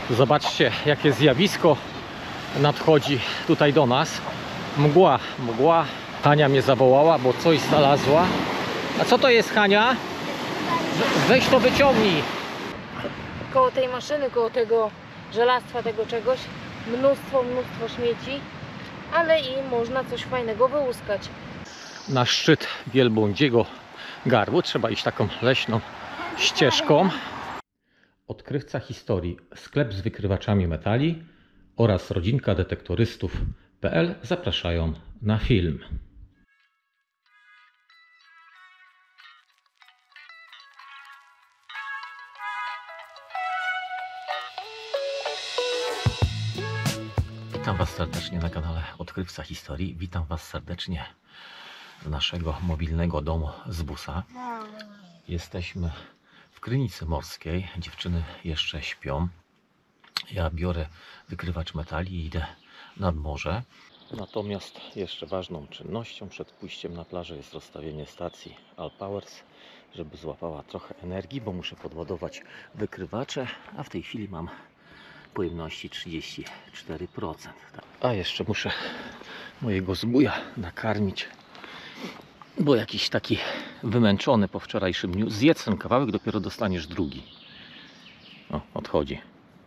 Zobaczcie, jakie zjawisko nadchodzi tutaj do nas. Mgła, mgła. Hania mnie zawołała, bo coś znalazła. A co to jest, Hania? Weź to wyciągnij. Koło tej maszyny, koło tego żelastwa, tego czegoś, mnóstwo śmieci, ale i można coś fajnego wyłuskać. Na szczyt Wielbłądziego Garbu trzeba iść taką leśną ścieżką. Odkrywca historii, sklep z wykrywaczami metali oraz rodzinka detektorystów.pl zapraszają na film. Witam Was serdecznie na kanale Odkrywca Historii. Witam Was serdecznie z naszego mobilnego domu z busa. Jesteśmy w Krynicy Morskiej. Dziewczyny jeszcze śpią. Ja biorę wykrywacz metali i idę nad morze. Natomiast jeszcze ważną czynnością przed pójściem na plażę jest rozstawienie stacji Alpowers, żeby złapała trochę energii, bo muszę podładować wykrywacze, a w tej chwili mam pojemności 34%. A jeszcze muszę mojego zbója nakarmić, bo jakiś taki wymęczony po wczorajszym dniu. Zjedz ten kawałek, dopiero dostaniesz drugi. O, odchodzi.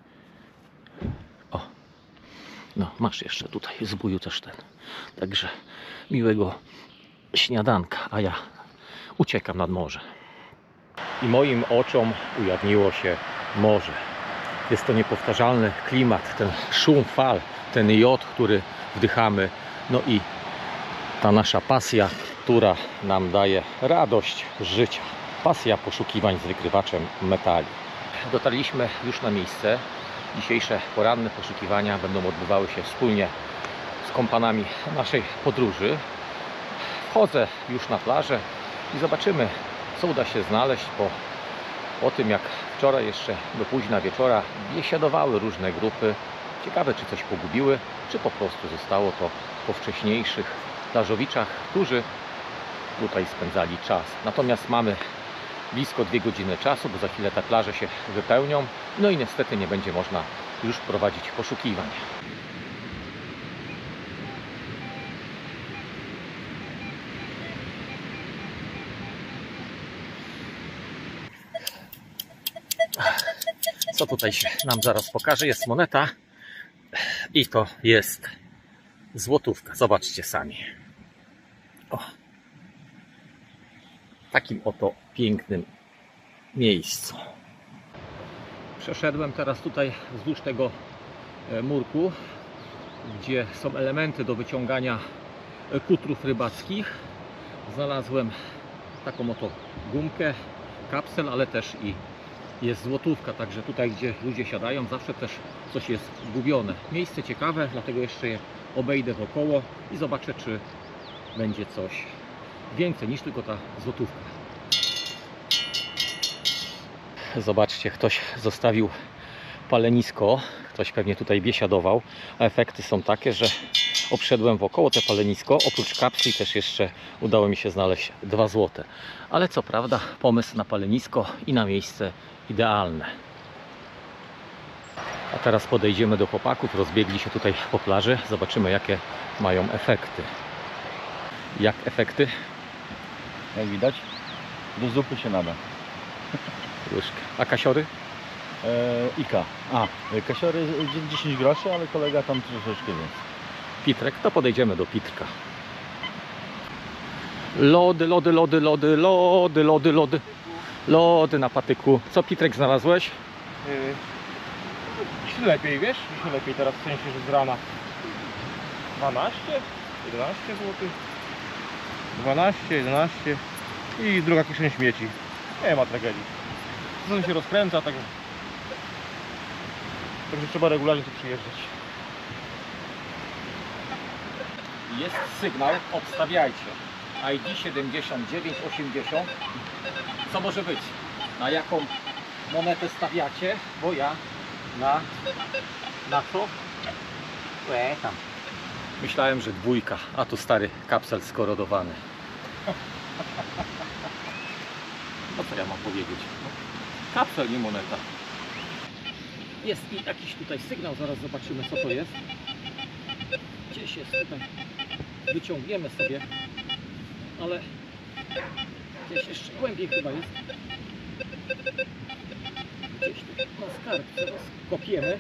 O, no masz jeszcze tutaj zbóju też ten. Także miłego śniadanka, a ja uciekam nad morze. I moim oczom ujawniło się morze. Jest to niepowtarzalny klimat, ten szum fal, ten jod, który wdychamy. No i ta nasza pasja, która nam daje radość życia. Pasja poszukiwań z wykrywaczem metali. Dotarliśmy już na miejsce. Dzisiejsze poranne poszukiwania będą odbywały się wspólnie z kompanami naszej podróży. Wchodzę już na plażę i zobaczymy, co uda się znaleźć po tym, jak wczoraj jeszcze do późna wieczora biesiadowały różne grupy. Ciekawe, czy coś pogubiły, czy po prostu zostało to po wcześniejszych plażowiczach, którzy tutaj spędzali czas. Natomiast mamy blisko 2 godziny czasu, bo za chwilę te plaże się wypełnią. No i niestety nie będzie można już prowadzić poszukiwań. Co tutaj się nam zaraz pokaże? Jest moneta i to jest złotówka. Zobaczcie sami. O. W takim oto pięknym miejscu. Przeszedłem teraz tutaj wzdłuż tego murku, gdzie są elementy do wyciągania kutrów rybackich. Znalazłem taką oto gumkę, kapsel, ale też i jest złotówka, także tutaj, gdzie ludzie siadają, zawsze też coś jest zgubione. Miejsce ciekawe, dlatego jeszcze je obejdę wokoło i zobaczę, czy będzie coś więcej niż tylko ta złotówka. Zobaczcie, ktoś zostawił palenisko, ktoś pewnie tutaj biesiadował, a efekty są takie, że obszedłem wokoło te palenisko, oprócz kapsli też jeszcze udało mi się znaleźć 2 złote. Ale co prawda pomysł na palenisko i na miejsce idealne. A teraz podejdziemy do chłopaków, rozbiegli się tutaj po plaży, zobaczymy, jakie mają efekty. Jak efekty? Jak widać, do zupy się nada. Łyżkę. A kasiory? Ika. Kasiory 10 groszy, ale kolega tam troszeczkę więcej. Pitrek? To podejdziemy do Pitrka. Lody, lody, lody, lody, lody, lody, lody. Lody na patyku. Co, Pitrek, znalazłeś? Jeśli lepiej, wiesz? Jeśli lepiej teraz, w sensie, że z rana 12, 11 zł. 12, 11 i druga kieszeń śmieci. Nie ma tragedii. Sezon się rozkręca, także trzeba regularnie tu przyjeżdżać. Jest sygnał, obstawiajcie. ID 7980. Co może być? Na jaką monetę stawiacie? Bo ja na co? Tam. Myślałem, że 2, a tu stary kapsel skorodowany. No co ja mam powiedzieć? Kapsel, nie moneta. Jest i jakiś tutaj sygnał, zaraz zobaczymy co to jest. Gdzieś jest tutaj. Wyciągniemy sobie, ale gdzieś jeszcze głębiej chyba jest. Gdzieś tu na skarb teraz kopiemy.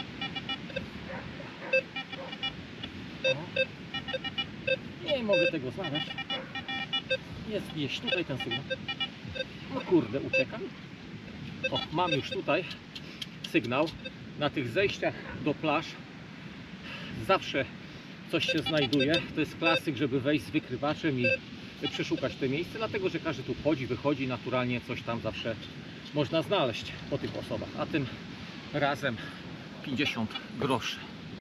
O. Nie mogę tego znaleźć. Jest gdzieś tutaj ten sygnał. No kurde, uciekam. O, mam już tutaj sygnał. Na tych zejściach do plaż zawsze coś się znajduje. To jest klasyk, żeby wejść z wykrywaczem i przeszukać te miejsce, dlatego że każdy tu chodzi, wychodzi, naturalnie coś tam zawsze można znaleźć po tych osobach. A tym razem 50 groszy.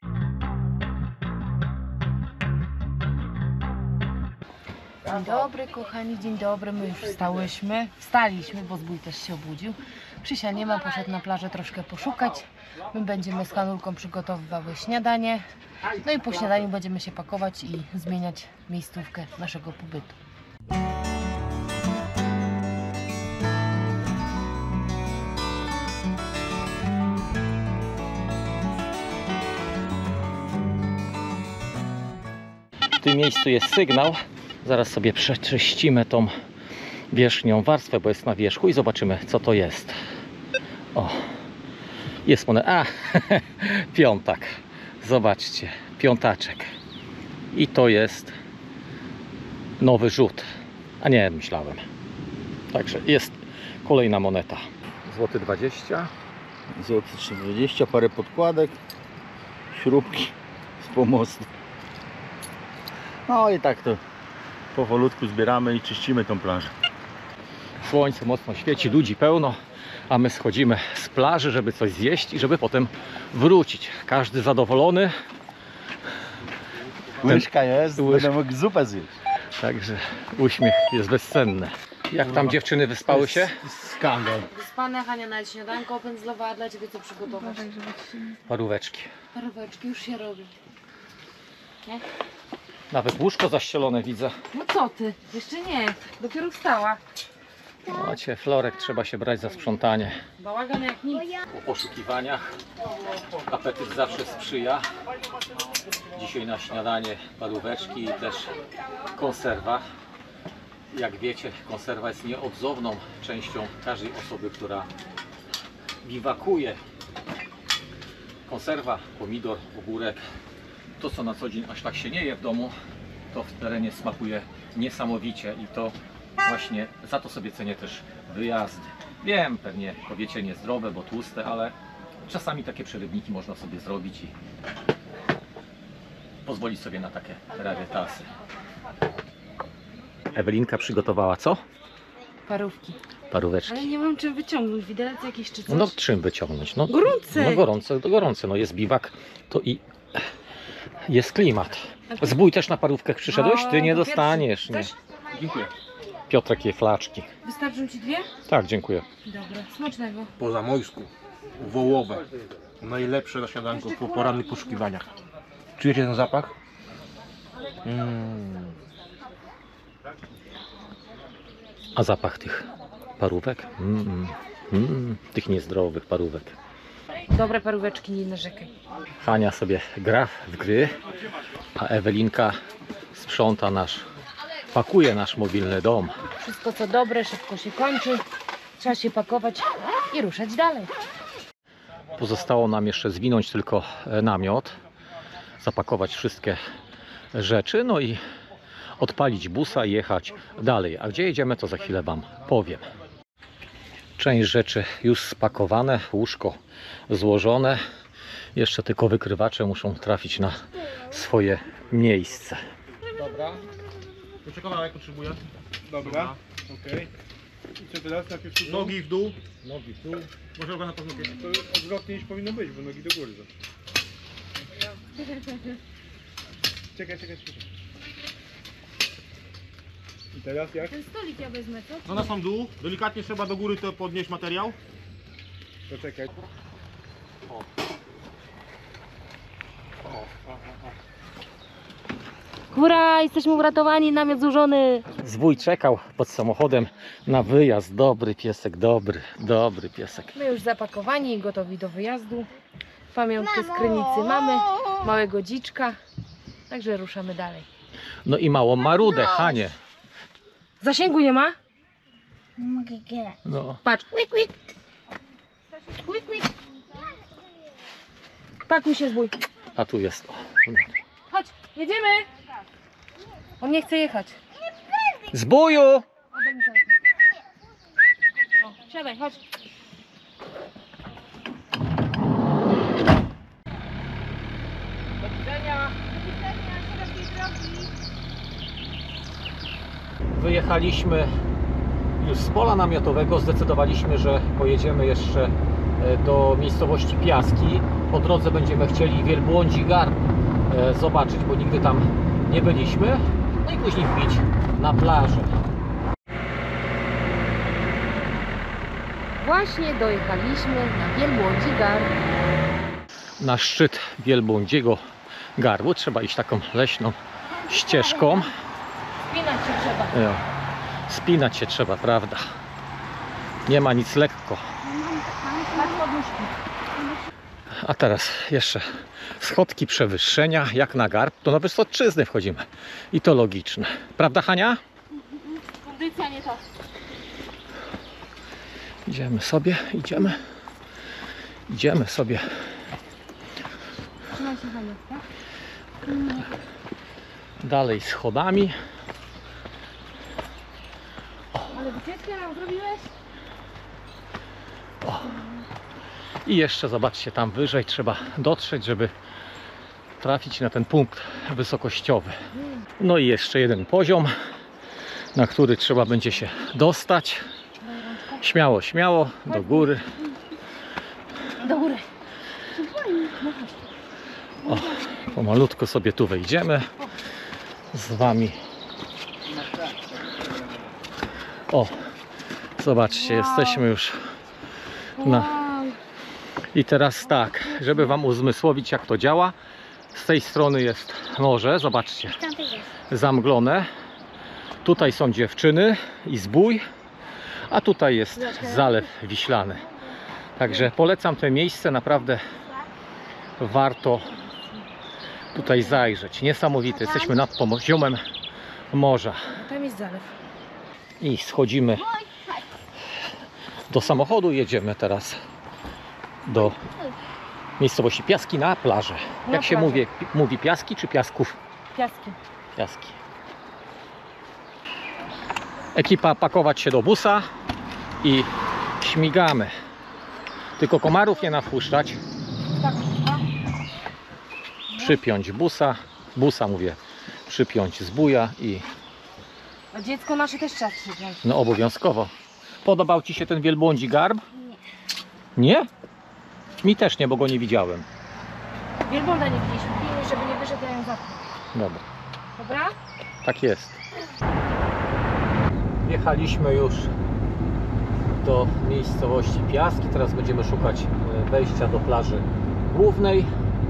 Dzień dobry kochani, dzień dobry, my już wstaliśmy, bo zbój też się obudził. Krzysia nie ma, poszedł na plażę troszkę poszukać. My będziemy z Hanulką przygotowywały śniadanie. No i po śniadaniu będziemy się pakować i zmieniać miejscówkę naszego pobytu. W tym miejscu jest sygnał. Zaraz sobie przeczyścimy tą wierzchnią warstwę, bo jest na wierzchu i zobaczymy co to jest. O, jest one. A, piątak. Zobaczcie, piątaczek. I to jest nowy rzut. A nie, myślałem. Także jest kolejna moneta. Złoty 20. Złoty 3,20, parę podkładek, śrubki z pomostu. No i tak to powolutku zbieramy i czyścimy tą plażę. Słońce mocno świeci, ludzi pełno, a my schodzimy z plaży, żeby coś zjeść i żeby potem wrócić. Każdy zadowolony. Łyżka jest, będę mógł zupę zjeść. Także uśmiech jest bezcenny. Jak tam dziewczyny, wyspały się? Skandal. Wyspane, Hania nawet śniadanko opędzlowała, dla Ciebie co przygotować. Paróweczki. Paróweczki już się robi. Nie? Nawet łóżko zaścielone widzę. No co ty? Jeszcze nie, dopiero wstała. Macie, Florek, trzeba się brać za sprzątanie. Bałagan jak nic. Po poszukiwaniach apetyt zawsze sprzyja. Dzisiaj na śniadanie paróweczki i też konserwa. Jak wiecie, konserwa jest nieodzowną częścią każdej osoby, która biwakuje. Konserwa, pomidor, ogórek, to co na co dzień aż tak się nie je w domu, to w terenie smakuje niesamowicie i to właśnie za to sobie cenię też wyjazdy. Wiem, pewnie powiecie niezdrowe, bo tłuste, ale czasami takie przerywniki można sobie zrobić i pozwolić sobie na takie rarytasy. Ewelinka przygotowała co? Parówki. Paróweczki. Ale nie mam czym wyciągnąć, widelec jakiś czy coś. No czym wyciągnąć? No, Gorące. No gorące, to gorące. No jest biwak, to i jest klimat. Zbój też na parówkę przyszedłeś? Ty nie to dostaniesz. Nie. pierwszy. Dziękuję. Piotrek je flaczki. Wystarczą Ci dwie? Tak, dziękuję. Dobra, smacznego. Po zamojsku, wołowe. Najlepsze na śniadanko po porannych poszukiwaniach. Czujecie ten zapach? A zapach tych parówek? Tych niezdrowych parówek. Dobre paróweczki, nie narzekaj. Hania sobie gra w gry, a Ewelinka sprząta pakuje nasz mobilny dom. Wszystko co dobre, szybko się kończy. Trzeba się pakować i ruszać dalej. Pozostało nam jeszcze zwinąć tylko namiot, zapakować wszystkie rzeczy, no i odpalić busa i jechać dalej. A gdzie jedziemy, to za chwilę Wam powiem. Część rzeczy już spakowane, łóżko złożone. Jeszcze tylko wykrywacze muszą trafić na swoje miejsce. Dobra. Jeszcze kawałek potrzebuję. Dobra, okej. I co teraz? Najpierw tu Nogi w dół. Nogi w dół. Może na pewno kiedyś. To odwrotnie niż powinno być, bo nogi do góry. Czekaj. I teraz jak? Ten stolik ja wezmę, co? No na sam dół. Delikatnie trzeba do góry to podnieść materiał. To czekaj. Hurra, jesteśmy uratowani, namiot złożony. Zwój czekał pod samochodem na wyjazd. Dobry piesek, dobry piesek. My już zapakowani i gotowi do wyjazdu. Pamiątkę z Krynicy mamy, małego dziczka, także ruszamy dalej. No i małą marudę, Hanie. Zasięgu nie ma? No. Patrz. Quick, quick. Quick, quick. Pakuj się, zbój. A tu jest. Chodź, jedziemy. On nie chce jechać. Zbóju! Oddaj mi telefon. O, siadaj, chodź. Do widzenia. Wyjechaliśmy już z pola namiotowego. Zdecydowaliśmy, że pojedziemy jeszcze do miejscowości Piaski. Po drodze będziemy chcieli Wielbłądzi Garb zobaczyć, bo nigdy tam nie byliśmy. No i później wbić na plażę. Właśnie dojechaliśmy na Wielbłądzi Garb. Na szczyt Wielbłądziego Garbu trzeba iść taką leśną ścieżką. Spinać się trzeba. Jo. Spinać się trzeba, prawda? Nie ma nic lekko. Patrz podnóżki. A teraz jeszcze schodki przewyższenia, jak na garb, to na Wysocczyznę wchodzimy. I to logiczne. Prawda, Hania? Kondycja nie to. Idziemy sobie, idziemy sobie. Trzymaj się, Hania, tak? Dalej schodami. Ale wycieczkę nam zrobiłeś? I jeszcze zobaczcie, tam wyżej trzeba dotrzeć, żeby trafić na ten punkt wysokościowy. No i jeszcze jeden poziom, na który trzeba będzie się dostać. Śmiało, śmiało, do góry. Do góry. O, pomalutko sobie tu wejdziemy z wami. O, zobaczcie, jesteśmy już na... I teraz tak, żeby wam uzmysłowić, jak to działa. Z tej strony jest morze, zobaczcie, zamglone. Tutaj są dziewczyny i zbój, a tutaj jest Zalew Wiślany. Także polecam to miejsce, naprawdę warto tutaj zajrzeć. Niesamowite, jesteśmy nad poziomem morza. Tam jest zalew. I schodzimy do samochodu, jedziemy teraz do miejscowości Piaski na plażę. Na Jak się plażę. mówi Piaski czy Piasków? Piaski. Piaski. Ekipa pakować się do busa i śmigamy. Tylko komarów nie nawpuszczać. Tak, Przypiąć busa mówię, przypiąć zbója i a dziecko nasze też trzeba przyjąć. no obowiązkowo. Podobał ci się ten Wielbłądzi Garb? Nie? Mi też nie, bo go nie widziałem. Wielbłąda nie widzieliśmy, pilnuj, żeby nie wyszedł, ja ją zapnę. Dobra. Dobra? Tak jest. Wjechaliśmy już do miejscowości Piaski. Teraz będziemy szukać wejścia do plaży głównej,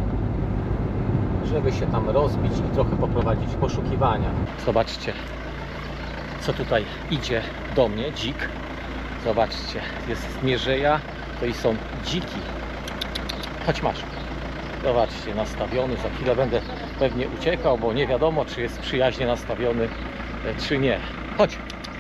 żeby się tam rozbić i trochę poprowadzić poszukiwania. Zobaczcie, co tutaj idzie do mnie. Dzik. Zobaczcie, jest mierzeja, to i są dziki. Chodź, masz. Zobaczcie, nastawiony. Za chwilę będę pewnie uciekał, bo nie wiadomo, czy jest przyjaźnie nastawiony, czy nie. Chodź.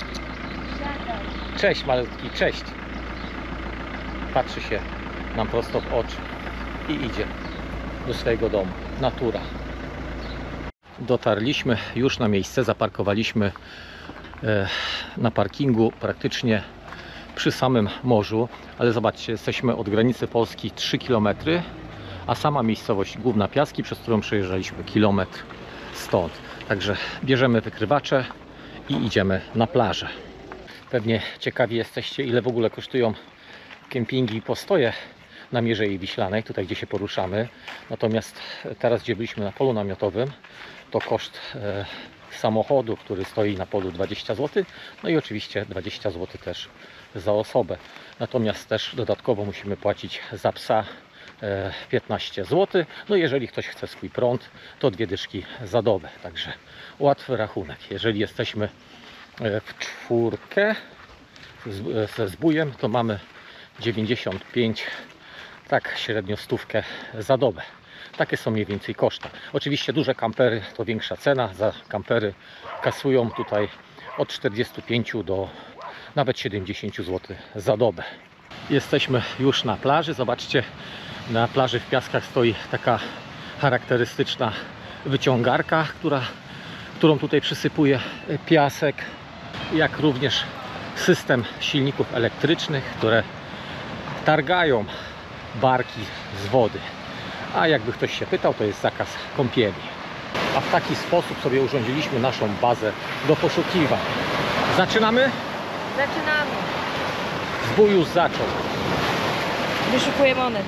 Cześć, malutki, cześć. Patrzy się nam prosto w oczy i idzie do swojego domu. Natura. Dotarliśmy już na miejsce, zaparkowaliśmy na parkingu praktycznie przy samym morzu, ale zobaczcie, jesteśmy od granicy Polski 3 km, a sama miejscowość główna Piaski, przez którą przejeżdżaliśmy kilometr stąd. Także bierzemy wykrywacze i idziemy na plażę. Pewnie ciekawi jesteście, ile w ogóle kosztują kempingi i postoje na Mierzei Wiślanej, tutaj gdzie się poruszamy. Natomiast teraz, gdzie byliśmy na polu namiotowym, to koszt samochodu, który stoi na polu 20 zł, no i oczywiście 20 zł też za osobę. Natomiast też dodatkowo musimy płacić za psa 15 zł. No jeżeli ktoś chce swój prąd, to 2 dyszki za dobę. Także łatwy rachunek. Jeżeli jesteśmy w czwórkę ze zbójem to mamy 95, tak średnio 100 za dobę. Takie są mniej więcej koszta. Oczywiście duże kampery to większa cena. Za kampery kasują tutaj od 45 do nawet 70 zł za dobę. Jesteśmy już na plaży. Zobaczcie, na plaży w Piaskach stoi taka charakterystyczna wyciągarka, którą tutaj przysypuje piasek, jak również system silników elektrycznych, które targają barki z wody. A jakby ktoś się pytał, to jest zakaz kąpieli. A w taki sposób sobie urządziliśmy naszą bazę do poszukiwań. Zaczynamy? Zaczynamy. Zbój już zaczął. Wyszukuję monet.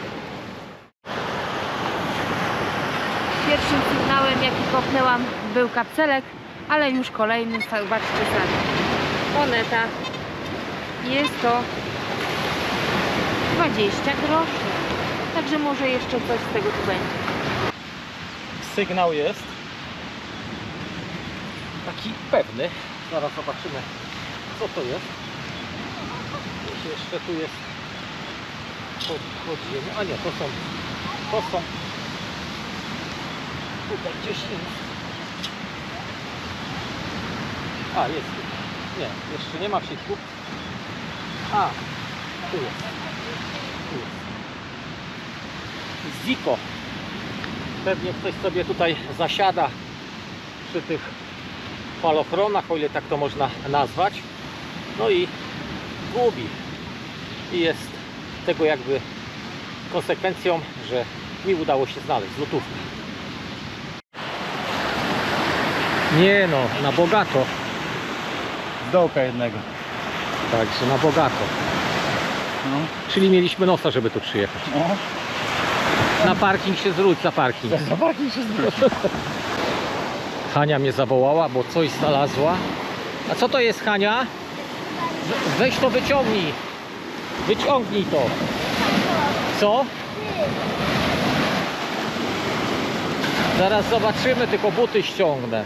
Pierwszym sygnałem, jaki kopnęłam, był kapselek, ale już kolejny, zobaczcie sami. Moneta. Jest to 20 groszy. Także może jeszcze coś z tego tu będzie. Sygnał jest taki pewny. Zaraz zobaczymy, co to jest. Jeszcze tu jest podziemie. A nie, to są tutaj gdzieś jest. A, jest. Nie, jeszcze nie ma w sieci. A, tu jest. Tu jest. Ziko. Pewnie ktoś sobie tutaj zasiada przy tych falochronach, o ile tak to można nazwać. No i gubi. I jest tego jakby konsekwencją, że mi udało się znaleźć złotówkę. Nie no, na bogato. Z dołka jednego. Także na bogato. No. Czyli mieliśmy nosa, żeby tu przyjechać. No. Na parking się zwróć, za parking. Za parking się zwróci. Hania mnie zawołała, bo coś znalazła. A co to jest, Hania? Weź to wyciągnij. Wyciągnij to. Co? Zaraz zobaczymy, tylko buty ściągnę.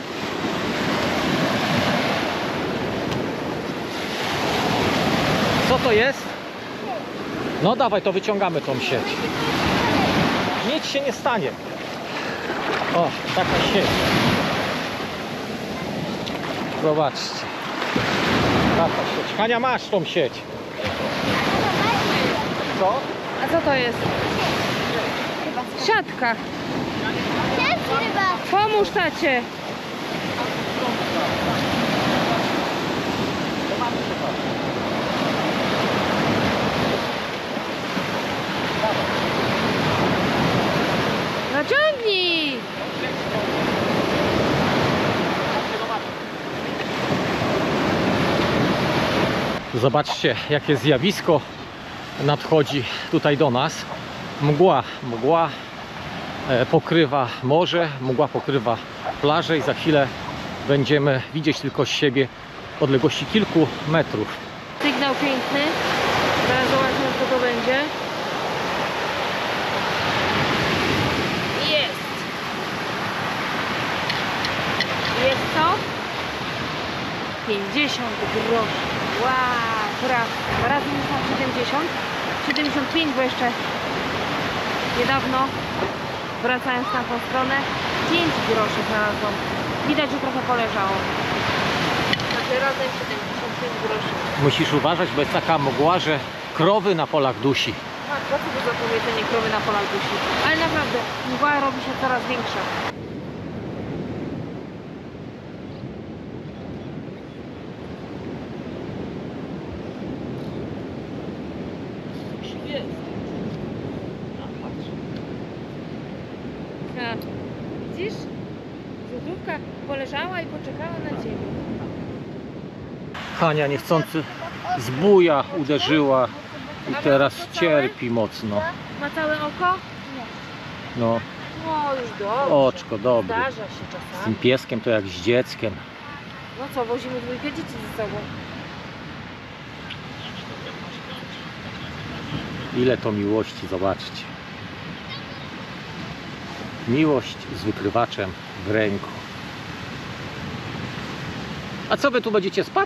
Co to jest? No dawaj, to wyciągamy tą sieć. Nic się nie stanie. O, taka sieć. Zobaczcie. Taka sieć. Hania, masz tą sieć. Co? A co to jest? Siatka. Pomóż tacie. Naciągnij. Zobaczcie, jakie zjawisko nadchodzi tutaj do nas. Mgła pokrywa morze, mgła pokrywa plażę i za chwilę będziemy widzieć tylko z siebie w odległości kilku metrów. Sygnał piękny. Zaraz zobaczymy, co to będzie. Jest. Jest to 50 groszy. Wow, teraz razy myślałam 70. 75, bo jeszcze niedawno, wracając na tą stronę, 5 groszy znalazłam. Widać, że trochę poleżało. Także razem 75 groszy. Musisz uważać, bo jest taka mgła, że krowy na polach dusi. Tak, po co to za powiedzenie krowy na polach dusi? Ale naprawdę, mgła robi się coraz większa. A, widzisz? Złotówka poleżała i poczekała na ciebie. Hania niechcący zbuja uderzyła i teraz cierpi mocno. Ma całe oko? No, No już dobrze. oczko dobre. Zdarza się Z czasami. tym pieskiem to jak z dzieckiem. No co, wozimy dwójkę dzieci ze sobą. Ile to miłości, zobaczcie. Miłość z wykrywaczem w ręku. A co wy tu będziecie spać?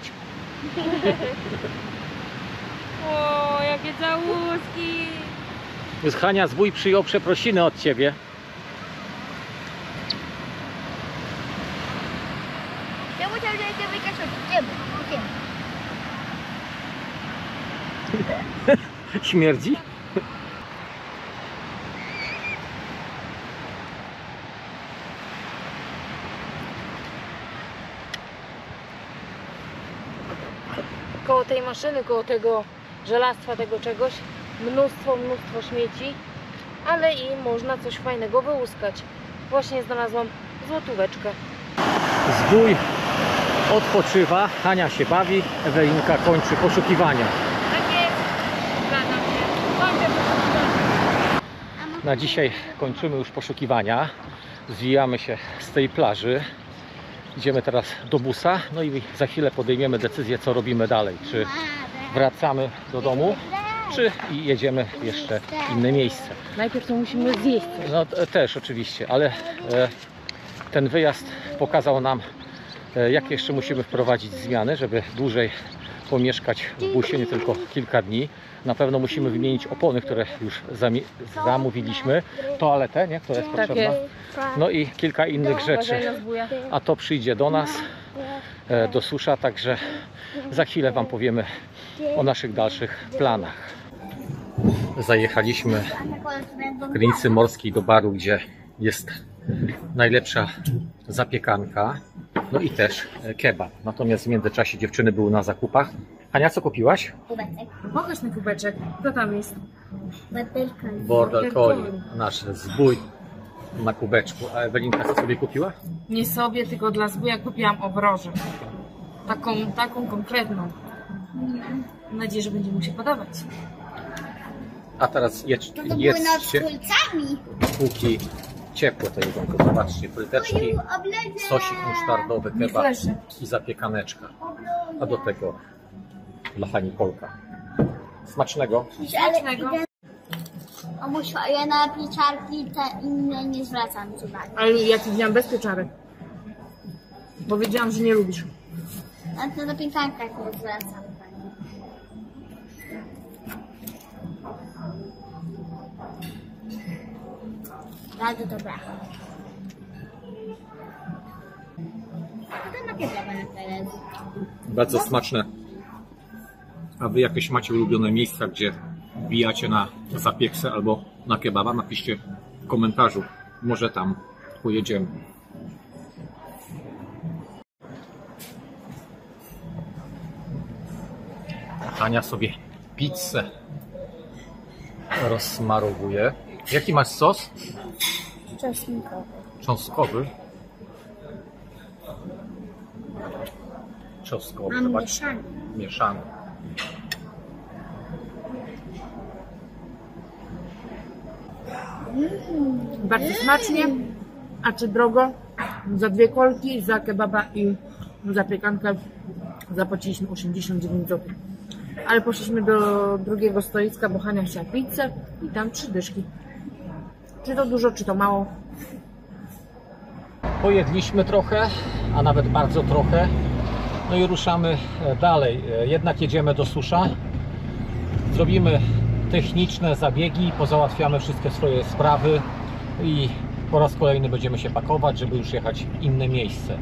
O, jakie całuski! Hania, zwój przyjął przeprosiny od ciebie. Ja musiał się wykaszać. Idziemy. Śmierdzi? Koło tej maszyny, koło tego żelastwa, tego czegoś, mnóstwo śmieci, ale i można coś fajnego wyłuskać. Właśnie znalazłam złotóweczkę. Zwój odpoczywa, Hania się bawi, Ewelinka kończy poszukiwania. Tak jest, zgadzam się. Kończę poszukiwania. Na dzisiaj kończymy już poszukiwania. Zwijamy się z tej plaży. Idziemy teraz do busa, no i za chwilę podejmiemy decyzję, co robimy dalej. Czy wracamy do domu, czy jedziemy jeszcze w inne miejsce. Najpierw to musimy zjeść coś. No też oczywiście, ale ten wyjazd pokazał nam, jakie jeszcze musimy wprowadzić zmiany, żeby dłużej pomieszkać w busie, nie tylko kilka dni. Na pewno musimy wymienić opony, które już zamówiliśmy, toaletę, nie? która jest Tak potrzebna. jest. No i kilka innych rzeczy. Uważaj na zbója. A to przyjdzie do nas, do Susza, także za chwilę Wam powiemy o naszych dalszych planach. Zajechaliśmy w Krynicy Morskiej do baru, gdzie jest najlepsza zapiekanka, no i też kebab. Natomiast w międzyczasie dziewczyny były na zakupach. Hania, co kupiłaś? Kubeczek. Pokaż na kubeczek. Co tam jest? Batelka. Border Collie, nasz zwój na kubeczku. A Ewelinka co sobie kupiła? Nie sobie, tylko dla zbója kupiłam obrożę. Taką konkretną. Mam nadzieję, że będzie mu się podobać. A teraz To jedzcie, kulcami. póki ciepłe to jedzonko. Zobaczcie, fryteczki, sosik musztardowy, kebab i zapiekaneczka. A do tego dla Hani Polka. Smacznego. Smacznego. Mamusiu, a ja na pieczarki te inne nie zwracam uwagi. Ale ja ci wziąłem bez pieczarek. Bo wiedziałam, że nie lubisz. A to na pieczarkach nie zwracam uwagi. Bardzo dobra. To na kebaba na teraz. Bardzo smaczne. A Wy jakieś macie ulubione miejsca, gdzie wbijacie na zapiekse albo na kebaba? Napiszcie w komentarzu. Może tam pojedziemy. Hania sobie pizzę rozsmarowuje. Jaki masz sos? Czosnkowy. Cząstkowy. Cząstkowy, Mam zobacz. mieszany. Mieszany. Bardzo smacznie. A czy drogo? Za 2 kolki, za kebaba i zapiekankę zapłaciliśmy 89 zł. Ale poszliśmy do drugiego stoiska, bo Hania chciała pizzę i tam 3 dyszki. Czy to dużo, czy to mało? Pojedliśmy trochę, a nawet bardzo trochę. No i ruszamy dalej. Jednak jedziemy do Susza. Zrobimy techniczne zabiegi, pozałatwiamy wszystkie swoje sprawy i po raz kolejny będziemy się pakować, żeby już jechać w inne miejsce.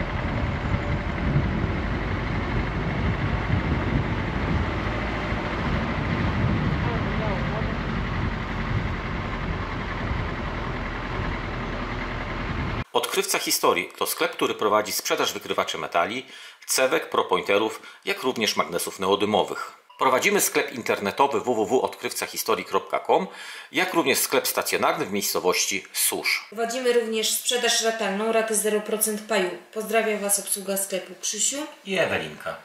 Odkrywca Historii to sklep, który prowadzi sprzedaż wykrywaczy metali, cewek, propointerów, jak również magnesów neodymowych. Prowadzimy sklep internetowy www.odkrywcahistorii.com, jak również sklep stacjonarny w miejscowości Susz. Prowadzimy również sprzedaż ratalną, raty 0% paju. Pozdrawiam Was obsługa sklepu Krzysiu I Ewelinka.